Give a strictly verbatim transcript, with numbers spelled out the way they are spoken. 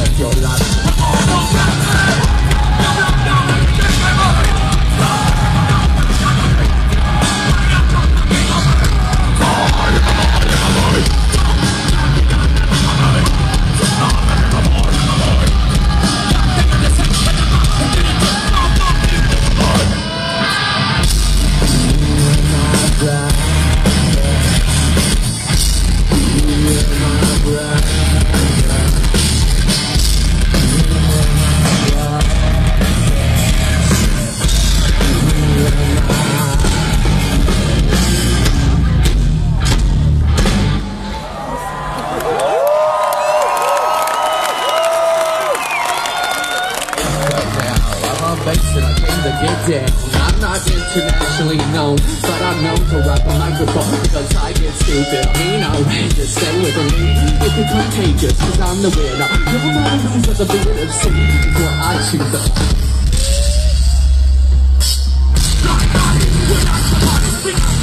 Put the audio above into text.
live your life. And I came to get down. I'm not internationally known, but I'm known to rock the microphone because I get stupid. I mean, outrageous. Stay with me. It's contagious because I'm the winner. Never mind the lose of the winner. See, before I choose the. Not, not, we're not the